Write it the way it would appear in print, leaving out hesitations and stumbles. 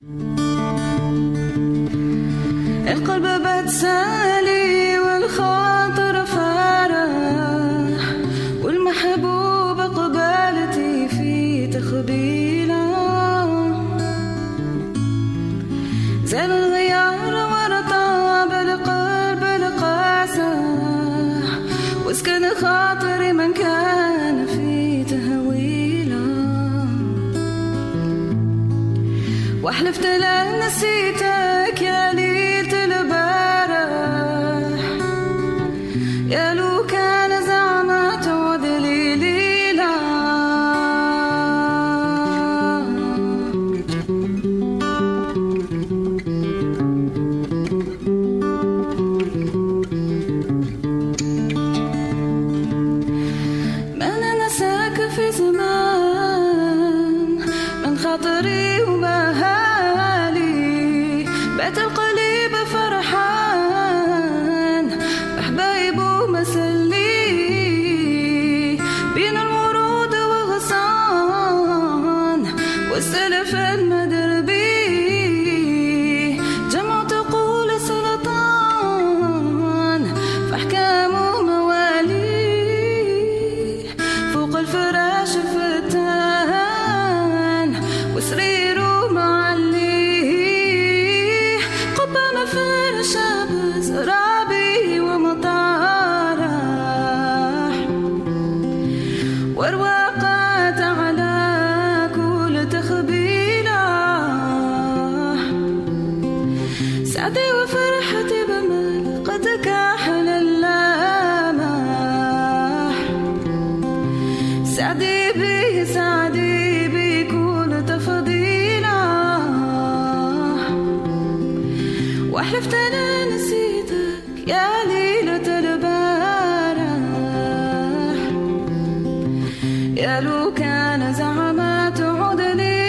القلب بات سالي والخاطر فرح، والمحبوب قبالتي في تخبيله، زال الغيار ورطاب القلب القاسح، واسكن خاطري من كان في تهويله، وحلفت لن نسيتك يا ليلة البارح، يا لو كان زعما تعود لي ليلة، ما أنا نساك في زمان من خاطري ومهالي، بات القلب فرحان بحبايب ومسلي، بين الورود وغصان والسلف المدربي، جمع تقول سلطان فاحكام وموالي، فوق الفراش فتان وسرير فرشة بزرابي ومطارح، ورواقات على كل تخبيلة، سعدي وفرحتي بمال قد كحل اللامح، سعدي بي سعدي بكل تفضيلة، وحلفت أنا نسيتك يا ليلة البارح، يا لو كان زعما تعود لي